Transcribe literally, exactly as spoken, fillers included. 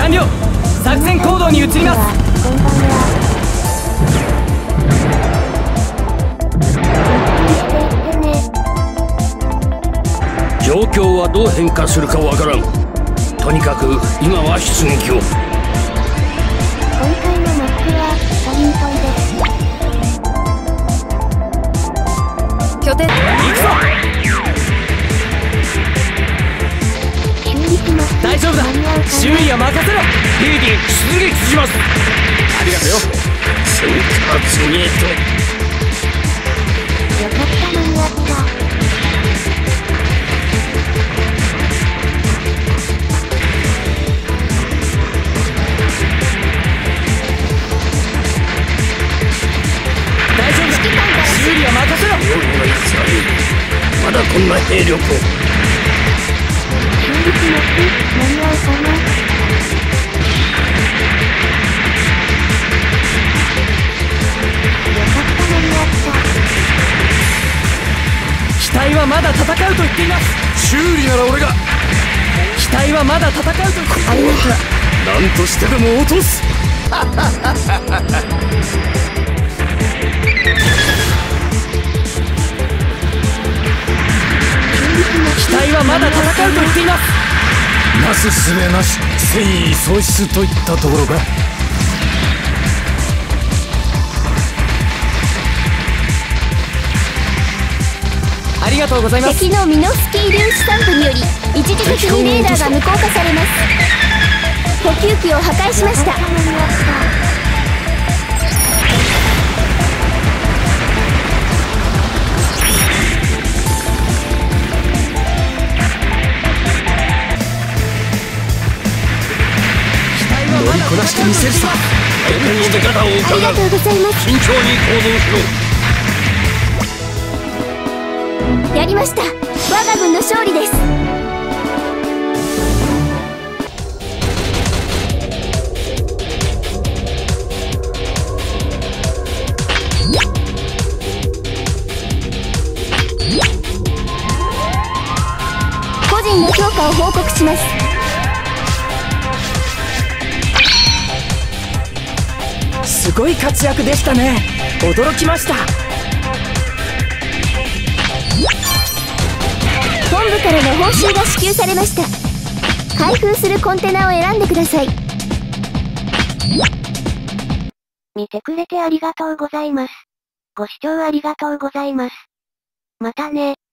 完了。作戦行動に移ります。 こんばんは。 状況はどう変化するかわからん。とにかく今は出撃を。 今回のマップはポイントです。拠点行くぞ。修理します。 大丈夫だ。修理は任せろ。 リーディ出撃します。 ありがとうよ。 次から次へと。 よかった間に合った。 大丈夫だ。修理は任せろ。 まだこんな兵力を。 修理します。間に合うかな。よかった間に合った。 機体はまだ戦うと言っています。 修理なら俺が。 機体はまだ戦うと言っています。 ありがとう。 何としてでも落とす。 機体はまだ戦うと言っています。 なすすべなし、戦意喪失といったところか。 ありがとうございます。 敵のミノスキー粒子散布により一時的にレーダーが無効化されます。補給機を破壊しました。 乗りこなしてみせるさ。相手の出方をあり伺う。 がとうございます。 慎重に行動しろ。 やりました。我が軍の勝利です。個人の評価を報告します。 すごい活躍でしたね。驚きました。 本部からの報酬が支給されました。開封するコンテナを選んでください。見てくれてありがとうございます。ご視聴ありがとうございます。またね。